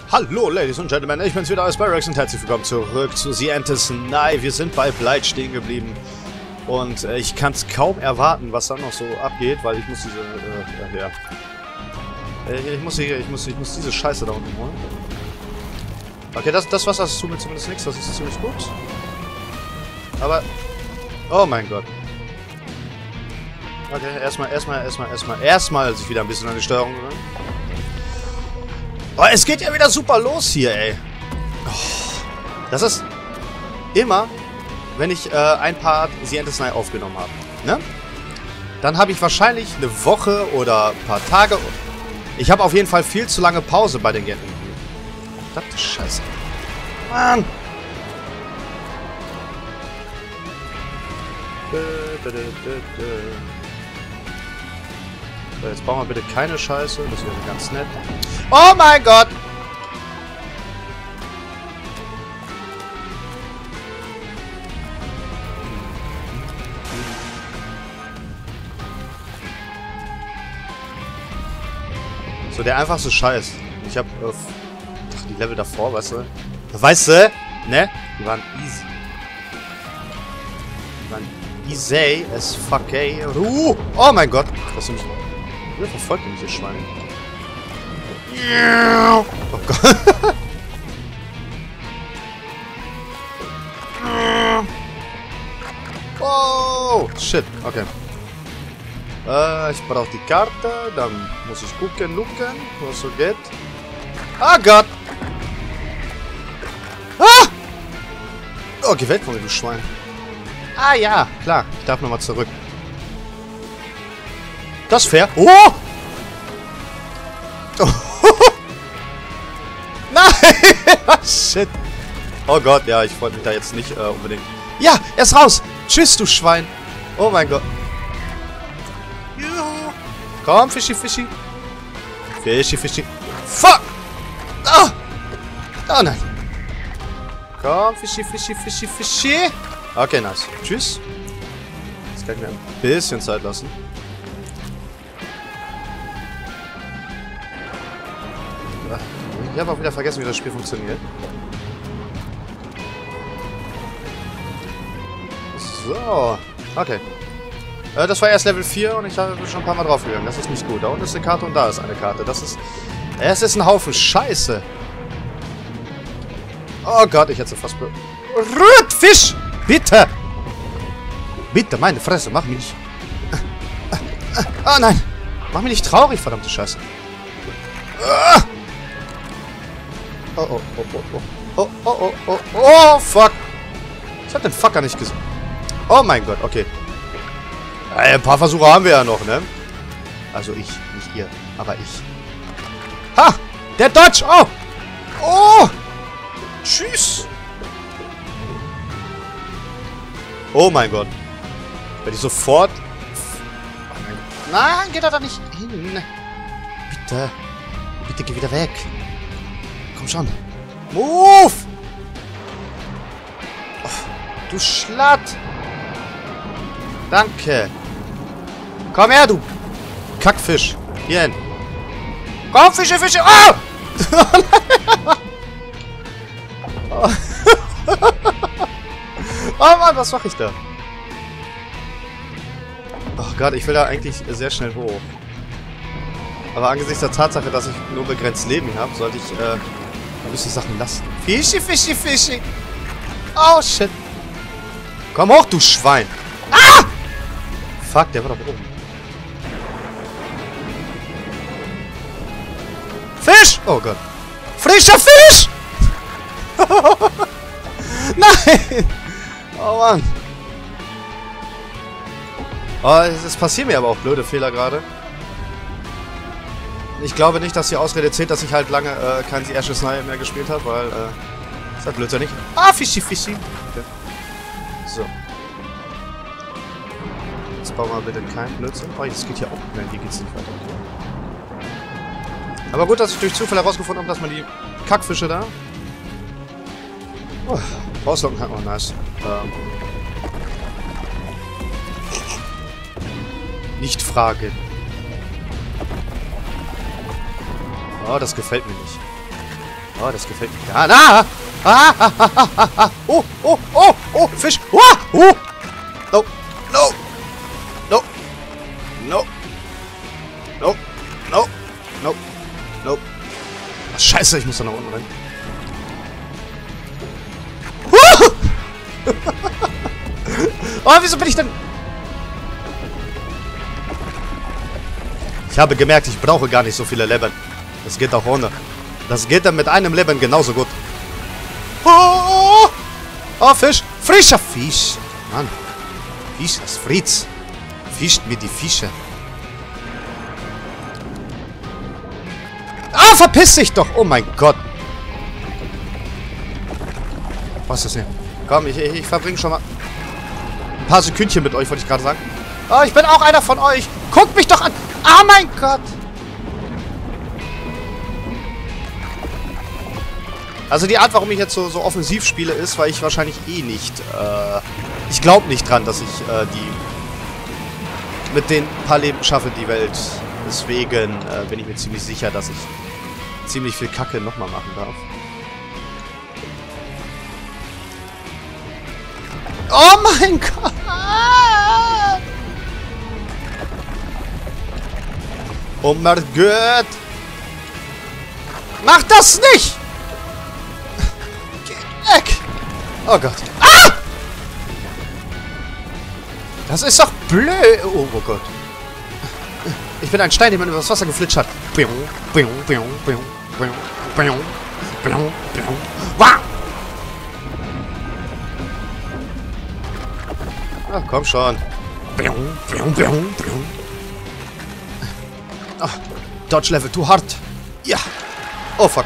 Hallo, Ladies und Gentlemen, ich bin's wieder, euer Spyrex und herzlich willkommen zurück zu The Endless Night. Wir sind bei Blight stehen geblieben und ich kann es kaum erwarten, was dann noch so abgeht, weil ich muss diese, ich muss diese Scheiße da unten holen. Okay, das Wasser tut mir zumindest nichts, das ist ziemlich gut. Aber, oh mein Gott. Okay, erstmal sich wieder ein bisschen an die Steuerung gewöhnen. Oh, es geht ja wieder super los hier, ey. Oh, das ist immer, wenn ich ein Part The Endless Night aufgenommen habe, ne? Dann habe ich wahrscheinlich eine Woche oder ein paar Tage. Ich habe auf jeden Fall viel zu lange Pause bei den Gärten. Verdammte Scheiße. Mann! So, jetzt bauen wir bitte keine Scheiße. Das wäre ganz nett. Oh mein Gott! So, der einfachste Scheiß. Ich hab die Level davor, weißt du? Weißt du? Ne? Die waren easy. Die waren easy as fuck, ey. Oh mein Gott! Das ist nämlich... Wer verfolgt mich, ihr Schwein? Oh Gott. Oh, shit. Okay. Ich brauche die Karte. Dann muss ich gucken, was so geht. Ah, Gott. Ah! Oh, geh weg von mir, du Schwein. Ah, ja, klar. Ich darf nochmal zurück. Das ist fair. Oh! Nein! Shit. Oh Gott, ja, ich wollte mich da jetzt nicht unbedingt... Ja, er ist raus! Tschüss, du Schwein! Oh mein Gott. Juhu. Komm, Fischi, Fischi. Fischi, Fischi. Fuck! Ah! Oh nein. Komm, Fischi, Fischi, Fischi, Fischi. Okay, nice. Tschüss. Jetzt kann ich mir ein bisschen Zeit lassen. Ich habe auch wieder vergessen, wie das Spiel funktioniert. So. Okay. Das war erst Level 4 und ich habe schon ein paar Mal draufgegangen. Das ist nicht gut. Da unten ist eine Karte und da ist eine Karte. Das ist... Es ist ein Haufen Scheiße. Oh Gott, ich hätte fast... Fisch! Bitte! Bitte, meine Fresse, mach mich nicht... Oh nein! Mach mich nicht traurig, verdammte Scheiße. Oh, oh, oh, oh, oh. Oh, oh, oh, oh, oh, fuck. Ich hab den Fucker nicht gesehen. Oh mein Gott, okay. Ein paar Versuche haben wir ja noch, ne? Also ich, nicht ihr, aber ich. Ha! Der Dodge! Oh! Oh! Tschüss! Oh mein Gott. Werde ich sofort... Oh mein Gott. Nein, geht da nicht hin. Bitte. Bitte geh wieder weg. Komm schon. Move! Oh, du Schlatt! Danke. Komm her, du Kackfisch. Hier hin. Komm, Fische, Fische! Oh! Oh. Oh Mann, was mache ich da? Oh Gott, ich will da eigentlich sehr schnell hoch. Aber angesichts der Tatsache, dass ich nur begrenzt Leben habe, sollte ich gewisse Sachen lassen. Fischi, Fischi, Fischi. Oh, shit. Komm hoch, du Schwein. Ah! Fuck, der war doch oben. Fisch! Oh Gott. Frischer Fisch! Nein! Oh Mann. Oh, es passieren mir aber auch blöde Fehler gerade. Ich glaube nicht, dass die Ausrede zählt, dass ich halt lange kein The Endless Night mehr gespielt habe, weil, ist halt blödsinnig. Ah, Fischi, Fischi. Okay. So. Jetzt bauen wir bitte keinen Blödsinn. Oh, jetzt geht hier auch. Nein, hier geht's nicht weiter. Okay. Aber gut, dass ich durch Zufall herausgefunden habe, dass man die Kackfische da... Oh, rauslocken kann. Oh, nice. Nicht fragen. Oh, das gefällt mir nicht. Oh, das gefällt mir. Ah, ah, ah, ah, ah, ah, ah. Oh, oh, oh, oh, Fisch. Oh, oh. No, no, no, no, no, no, no, no. Ach, scheiße, ich muss da nach unten rein. Oh, wieso bin ich denn... Ich habe gemerkt, ich brauche gar nicht so viele Leben. Das geht auch ohne. Das geht dann mit einem Leben genauso gut. Oh, oh, Fisch. Frischer Fisch. Mann. Fisch, das Fritz. Fischt mir die Fische. Ah, verpiss dich doch. Oh mein Gott. Was ist das hier? Komm, ich verbringe schon mal ein paar Sekündchen mit euch, wollte ich gerade sagen. Oh, ich bin auch einer von euch. Guckt mich doch an. Ah, mein Gott. Also die Art, warum ich jetzt so offensiv spiele, ist, weil ich wahrscheinlich eh nicht... ich glaube nicht dran, dass ich die... mit den paar Leben schaffe, die Welt. Deswegen bin ich mir ziemlich sicher, dass ich ziemlich viel Kacke nochmal machen darf. Oh mein Gott! Oh mein Gott! Mach das nicht! Geh weg! Oh Gott. Ah! Das ist doch blöd! Oh Gott. Ich bin ein Stein, der mir über das Wasser geflitscht hat. Ach, komm schon. Ach, Dodge Level too hard. Ja. Oh, fuck.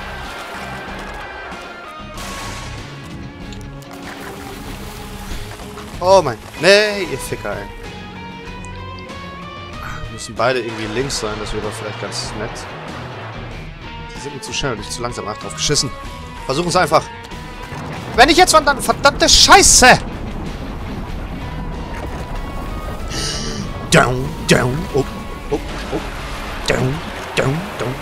Oh mein. Nee, ihr Ficker, ey. Müssen beide irgendwie links sein, das wäre vielleicht ganz nett. Die sind mir zu schnell und ich zu langsam. Ach, drauf geschissen. Versuchen es einfach. Wenn ich jetzt dann verdammte Scheiße! Down, down, oh, oh, oh. Down, down, down.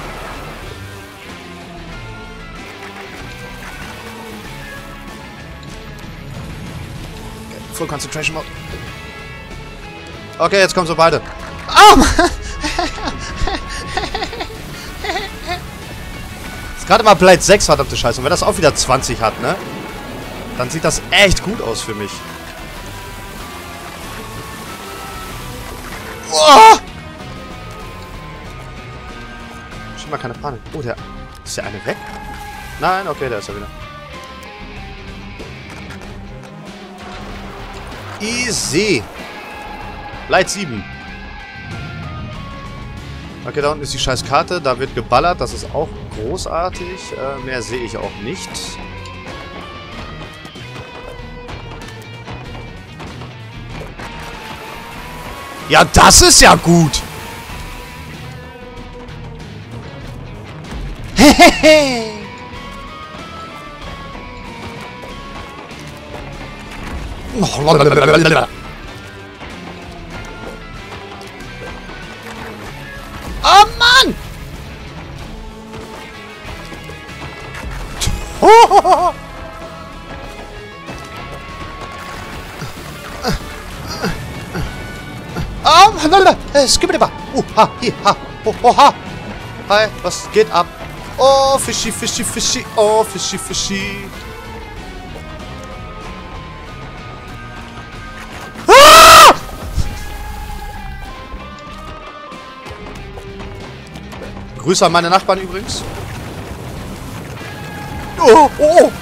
Okay, Full Concentration Mode. Okay, jetzt kommen so beide. Oh Mann! Ist gerade mal Blade 6, verdammte Scheiße. Und wenn das auch wieder 20 hat, ne? Dann sieht das echt gut aus für mich. Oh! Schon mal keine Panik. Oh, der... Ist der eine weg? Nein, okay, der ist ja wieder. Easy. Blade 7. Okay, da unten ist die scheiß Karte. Da wird geballert. Das ist auch großartig. Mehr sehe ich auch nicht. Ja, das ist ja gut. Hehehe. Oh Mann! Oh! Skibidi-ba! Ha, hi, ha, ho, ho, ha! Hi, was geht ab? Oh, Fischi, Fischi, Fischi, oh, Fischi, Fischi. Ah! Grüße an meine Nachbarn übrigens. Oh, oh!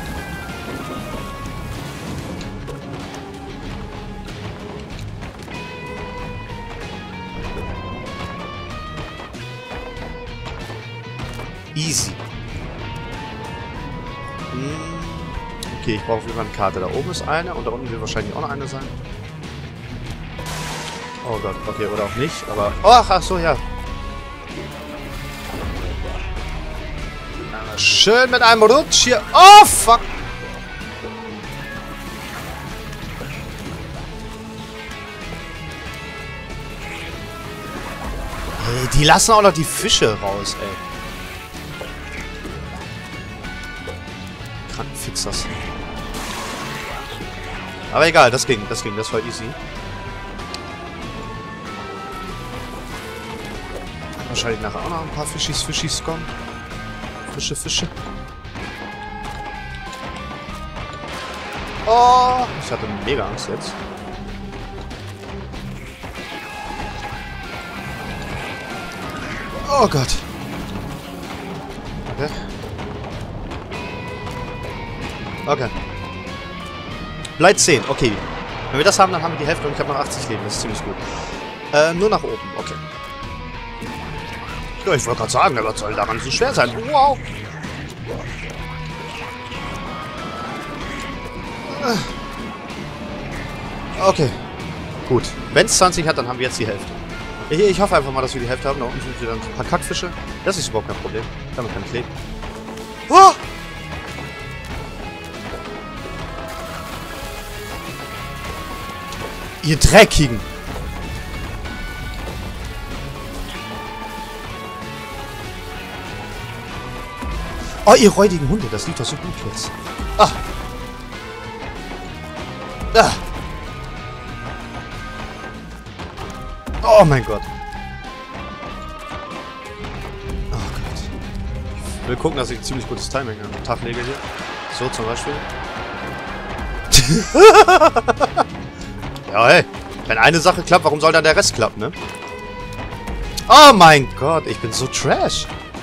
Easy. Okay, ich brauche wieder eine Karte. Da oben ist eine und da unten wird wahrscheinlich auch noch eine sein. Oh Gott, okay, oder auch nicht, aber... Oh, ach so, ja. Schön mit einem Rutsch hier. Oh, fuck. Hey, die lassen auch noch die Fische raus, ey. Fixers. Aber egal, das ging, das war easy. Wahrscheinlich nachher auch noch ein paar Fischis kommen. Fische. Oh, ich hatte mega Angst jetzt. Oh Gott. Okay. Okay. Bleibt 10, okay. Wenn wir das haben, dann haben wir die Hälfte und ich habe noch 80 Leben. Das ist ziemlich gut. Nur nach oben, okay. Ja, ich wollte gerade sagen, was soll daran so schwer sein? Wow. Okay. Gut. Wenn es 20 hat, dann haben wir jetzt die Hälfte. Ich hoffe einfach mal, dass wir die Hälfte haben. Da unten sind wieder ein paar Kackfische. Das ist überhaupt kein Problem. Damit kann ich leben. Oh! Ihr Dreckigen! Oh, ihr räudigen Hunde, das lief doch so gut jetzt. Ah! Ah! Oh mein Gott. Oh Gott. Ich will gucken, dass ich ein ziemlich gutes Timing an den Tag lege hier. So zum Beispiel. Ja, hey. Wenn eine Sache klappt, warum soll dann der Rest klappen, ne? Oh mein Gott, ich bin so trash.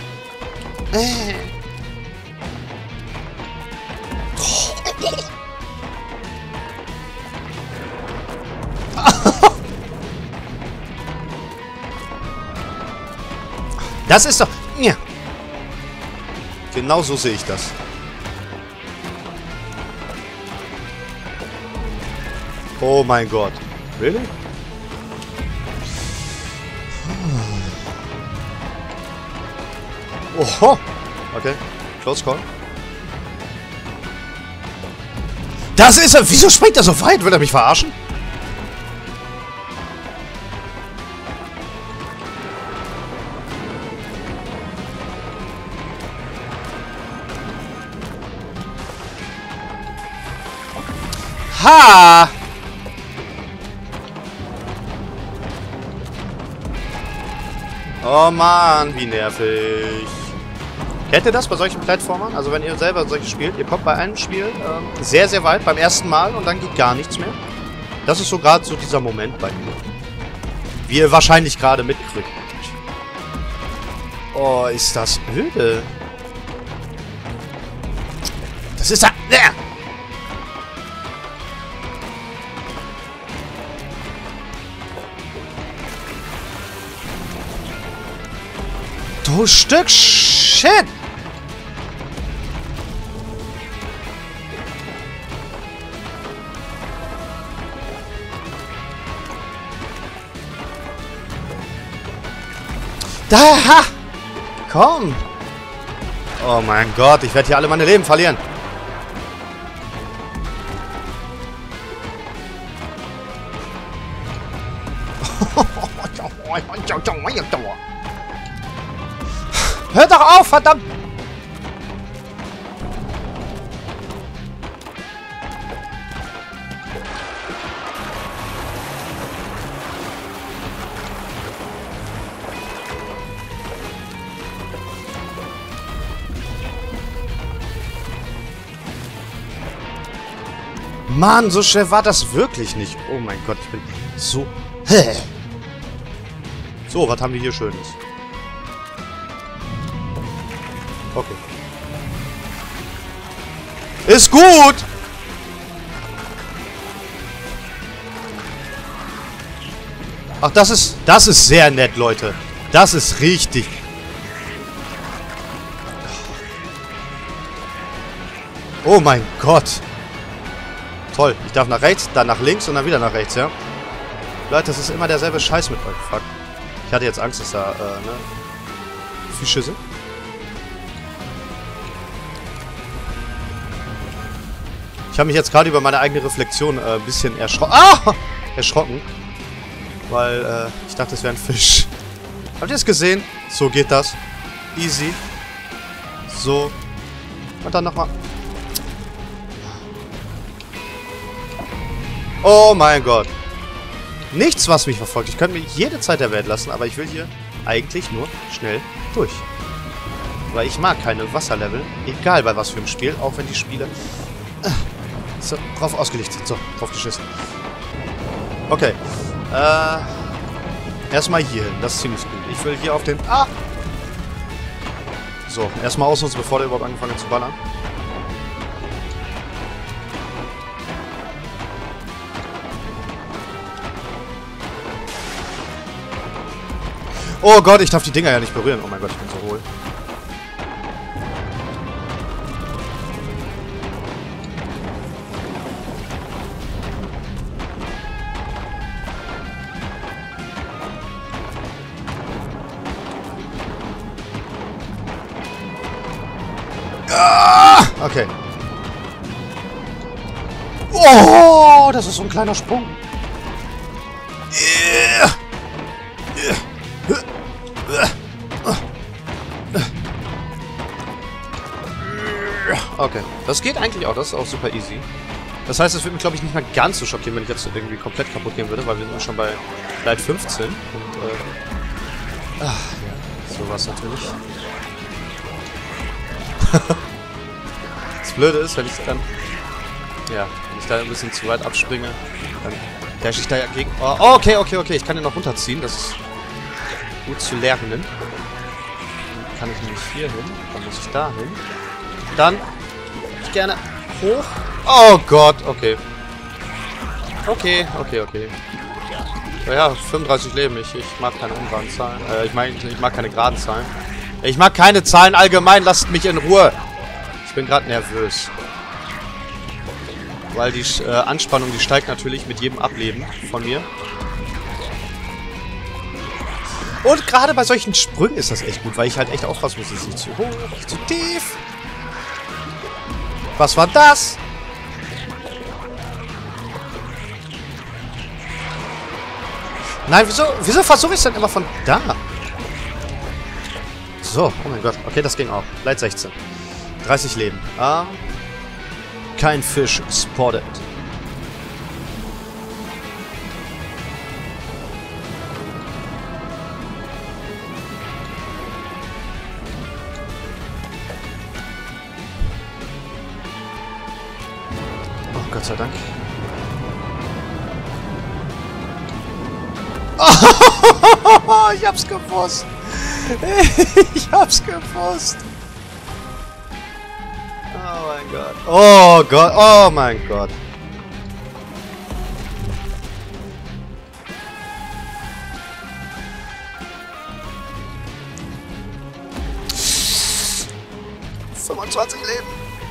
Das ist doch... Ja. Genau so sehe ich das. Oh mein Gott. Really? Oho. Okay. Close call. Das ist er. Wieso springt er so weit? Will er mich verarschen? Ha! Oh Mann, wie nervig. Kennt ihr das bei solchen Plattformern? Also wenn ihr selber solche spielt, ihr kommt bei einem Spiel sehr, sehr weit beim ersten Mal und dann geht gar nichts mehr. Das ist so gerade so dieser Moment bei mir. Wie ihr wahrscheinlich gerade mitkriegt. Oh, ist das öde. Das ist da... Du Stück Shit! Da! Komm! Oh mein Gott, ich werde hier alle meine Leben verlieren. Hör doch auf, verdammt! Mann, so schwer war das wirklich nicht. Oh mein Gott, ich bin so... So, was haben wir hier Schönes? Okay. Ist gut! Ach, das ist sehr nett, Leute. Das ist richtig. Oh mein Gott. Toll. Ich darf nach rechts, dann nach links und dann wieder nach rechts, ja? Leute, das ist immer derselbe Scheiß mit euch. Fuck. Ich hatte jetzt Angst, dass da, ne? Fische sind. Ich habe mich jetzt gerade über meine eigene Reflexion ein bisschen erschrocken. Weil ich dachte, es wäre ein Fisch. Habt ihr es gesehen? So geht das. Easy. So. Und dann nochmal. Oh mein Gott. Nichts, was mich verfolgt. Ich könnte mich jede Zeit der Welt lassen, aber ich will hier eigentlich nur schnell durch. Weil ich mag keine Wasserlevel. Egal bei was für einem Spiel. Auch wenn die Spiele... So, drauf ausgelegt sind. So, drauf geschissen. Okay. Erstmal hier hin. Das ist ziemlich gut. Ich will hier auf den... Ah! So, erstmal ausnutzen, bevor der überhaupt angefangen hat zu ballern. Oh Gott, ich darf die Dinger ja nicht berühren. Oh mein Gott, ich bin so hohl. Okay. Oh, das ist so ein kleiner Sprung. Okay, das geht eigentlich auch. Das ist auch super easy. Das heißt, es würde mich, glaube ich, nicht mehr ganz so schockieren, wenn ich jetzt irgendwie komplett kaputt gehen würde, weil wir sind schon bei Leid 15. Und, ja, sowas natürlich. Das Blöde ist, wenn ich dann... Ja, wenn ich da ein bisschen zu weit abspringe, dann dash ich da ja gegen... Oh, okay. Ich kann den noch runterziehen. Das ist gut zu lernen. Dann kann ich nämlich hier hin. Dann muss ich da hin. Dann gerne hoch. Oh Gott, okay. Okay. Ja, 35 Leben. Ich mag keine ungeraden Zahlen. Ich mag keine geraden Zahlen. Ich mag keine Zahlen allgemein. Lasst mich in Ruhe. Ich bin gerade nervös. Weil die Anspannung, die steigt natürlich mit jedem Ableben von mir. Und gerade bei solchen Sprüngen ist das echt gut, weil ich halt echt aufpassen muss. Es ist nicht zu hoch, nicht zu tief. Was war das? Nein, wieso versuche ich es denn immer von da? So, oh mein Gott. Okay, das ging auch. Leid 16. 30 Leben. Kein Fisch spotted. Oh, Gott sei Dank. Oh, ich hab's gewusst. Ich hab's gewusst. Oh mein Gott. Oh Gott. Oh mein Gott. ...25 Leben.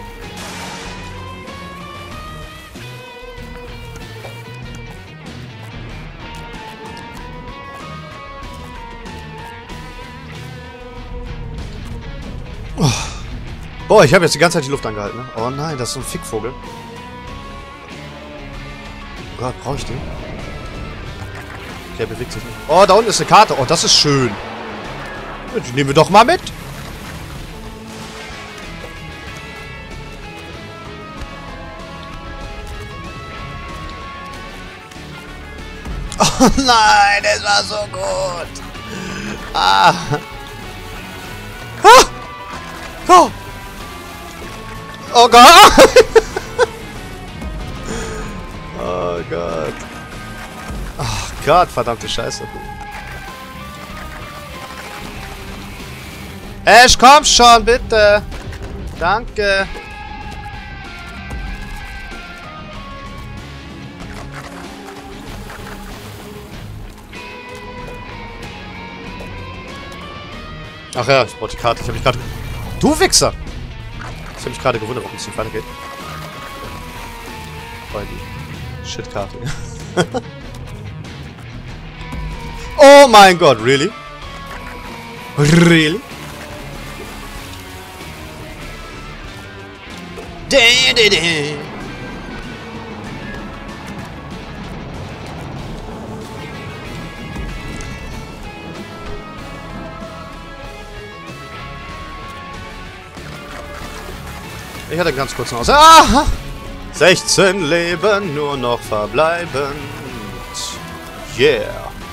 Oh. Boah, ich habe jetzt die ganze Zeit die Luft angehalten, ne? Oh nein, das ist so ein Fickvogel. Oh Gott, brauche ich den? Der bewegt sich nicht. Oh, da unten ist eine Karte. Oh, das ist schön. Ja, die nehmen wir doch mal mit. Oh nein, das war so gut. Ah. Ah. Oh. Oh Gott! Oh Gott. Oh Gott, verdammte Scheiße. Ash, komm schon, bitte! Danke! Ach ja, ich brauche die Karte. Ich habe mich gerade... Du Wichser! Ich habe mich gerade gewundert, warum es nicht weitergeht. Weil die Shitkarte. Oh mein Gott, really? Really? Ich hatte einen ganz kurzen Aus. Ah! 16 Leben nur noch verbleibend. Yeah.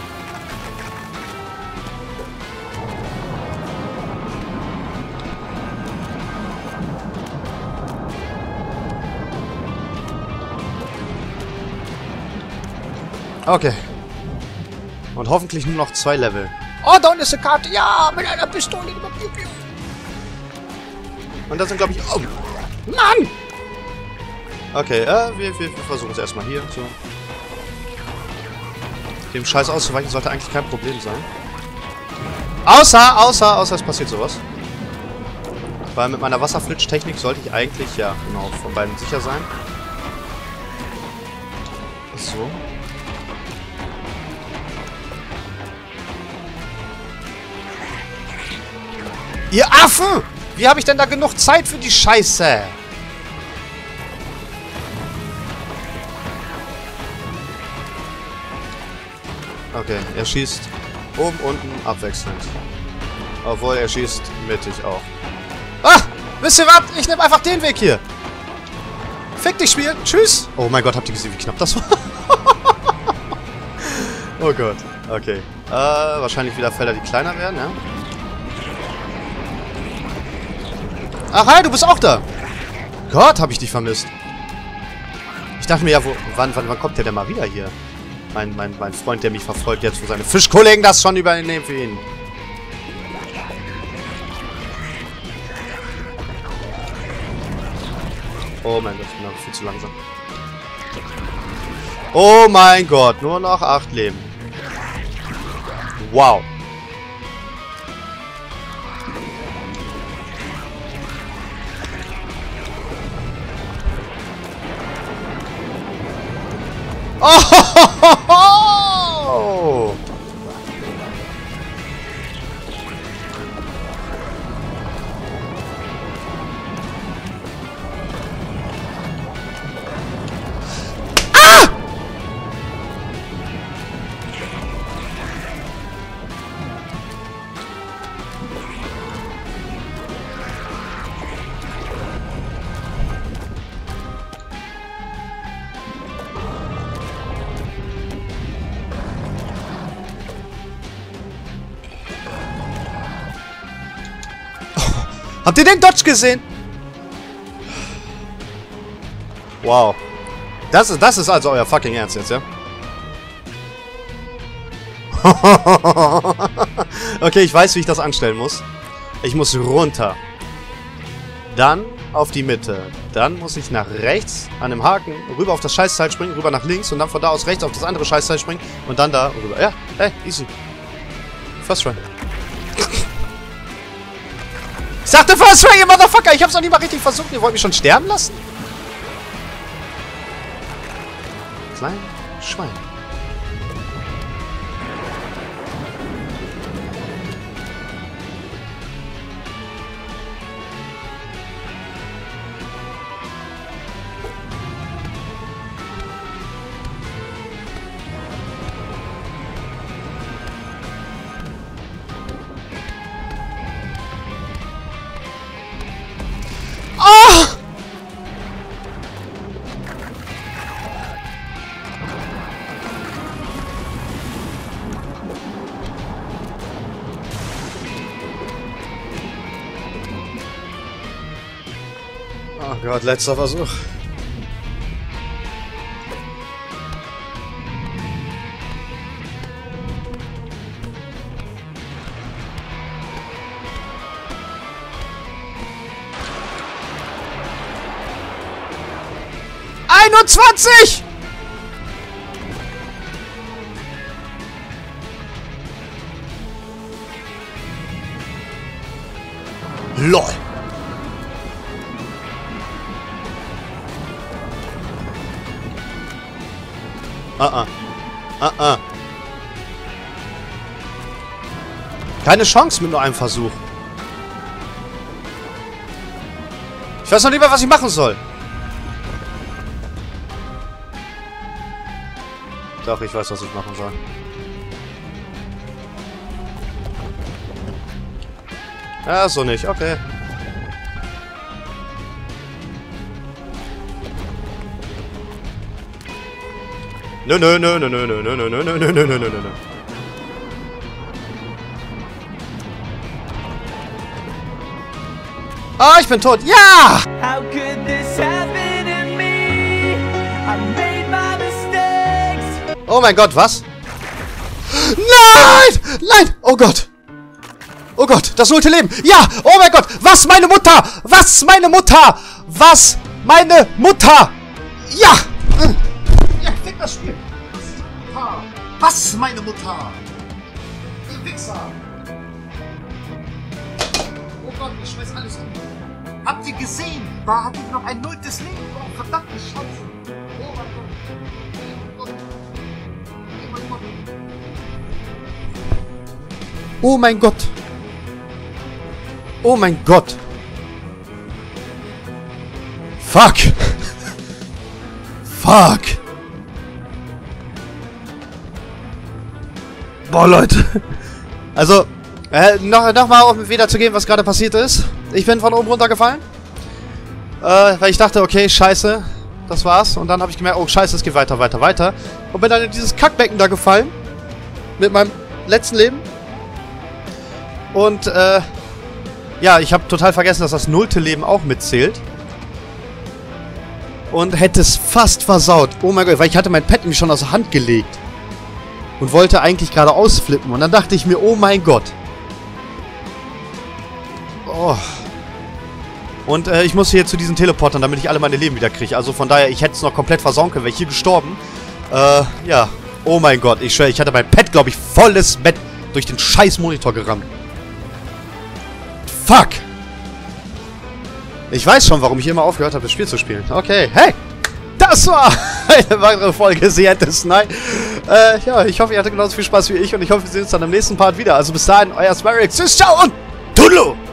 Okay. Und hoffentlich nur noch 2 Level. Oh, da unten ist eine Karte. Ja, mit einer Pistole. Und das sind, glaube ich... Oh, Mann! Okay, wir versuchen es erstmal hier. So. Dem Scheiß auszuweichen sollte eigentlich kein Problem sein. Außer es passiert sowas. Weil mit meiner Wasserflitsch-Technik sollte ich eigentlich, ja, genau, von beiden sicher sein. So. Ihr Affen! Wie habe ich denn da genug Zeit für die Scheiße? Okay, er schießt oben, unten, abwechselnd. Obwohl, er schießt mittig auch. Ah! Wisst ihr was? Ich nehme einfach den Weg hier. Fick dich, Spiel. Tschüss. Oh mein Gott, habt ihr gesehen, wie knapp das war? Oh Gott. Okay. Wahrscheinlich wieder Felder, die kleiner werden, ja? Ach, hi, du bist auch da. Gott, hab ich dich vermisst. Ich dachte mir ja, wann kommt der denn mal wieder hier? Mein Freund, der mich verfolgt jetzt, wo seine Fischkollegen das schon übernehmen für ihn. Oh mein Gott, ich bin aber viel zu langsam. Oh mein Gott, nur noch 8 Leben. Wow. Oh! Ah! Habt ihr den Dodge gesehen? Wow. Das ist also euer fucking Ernst jetzt, ja? Okay, ich weiß, wie ich das anstellen muss. Ich muss runter. Dann auf die Mitte. Dann muss ich nach rechts an dem Haken rüber auf das Scheißteil springen, rüber nach links und dann von da aus rechts auf das andere Scheißteil springen und dann da rüber. Ja, hey, easy. First try. Ich sagte First try, ihr Motherfucker! Ich hab's noch nie mal richtig versucht. Ihr wollt mich schon sterben lassen? Klein Schwein. Oh Gott, letzter Versuch. »21! LOL! Keine Chance mit nur einem Versuch. Ich weiß noch nicht mal, was ich machen soll. Doch, ich weiß, was ich machen soll. Ja, so nicht. Okay. Nö, nö, nö, nö, nö, nö, nö, nö, nö, nö, nö, nö, nö, nö. Ah, ich bin tot. Ja! How could this happen to me? I made my mistakes. Oh mein Gott, was? Nein! Nein! Oh Gott! Oh Gott, das 0. Leben! Ja! Oh mein Gott! Was, meine Mutter? Was, meine Mutter? Was, meine Mutter? Ja! Ja, fick das Spiel! Was, meine Mutter? Ihr Wichser! Oh Gott, ich schmeiß alles um. Habt ihr gesehen? Da hatte ich noch ein 0. Leben. Oh, verdammte Scheiße. Oh mein Gott. Oh mein Gott. Oh mein Gott. Fuck. Fuck. Boah, Leute. Also, noch mal um wiederzugeben, was gerade passiert ist. Ich bin von oben runtergefallen. Weil ich dachte, okay, scheiße. Das war's. Und dann habe ich gemerkt, oh scheiße, es geht weiter, weiter, weiter. Und bin dann in dieses Kackbecken da gefallen. Mit meinem letzten Leben. Und, ja, ich habe total vergessen, dass das 0. Leben auch mitzählt. Und hätte es fast versaut. Oh mein Gott, weil ich hatte mein Pad nämlich schon aus der Hand gelegt. Und wollte eigentlich gerade ausflippen. Und dann dachte ich mir, oh mein Gott. Oh. Und ich muss hier zu diesen Teleportern, damit ich alle meine Leben wieder kriege. Also von daher, ich hätte es noch komplett versauen können, wäre ich hier gestorben. Ja. Oh mein Gott, ich schwöre, ich hatte mein Pad, glaube ich, volles Bett durch den scheiß Monitor gerammt. Fuck! Ich weiß schon, warum ich immer aufgehört habe, das Spiel zu spielen. Okay, hey! Das war eine weitere Folge The End is Night. Ja, ich hoffe, ihr hattet genauso viel Spaß wie ich und ich hoffe, wir sehen uns dann im nächsten Part wieder. Also bis dahin, euer Smarix. Tschüss, ciao und Tudelu!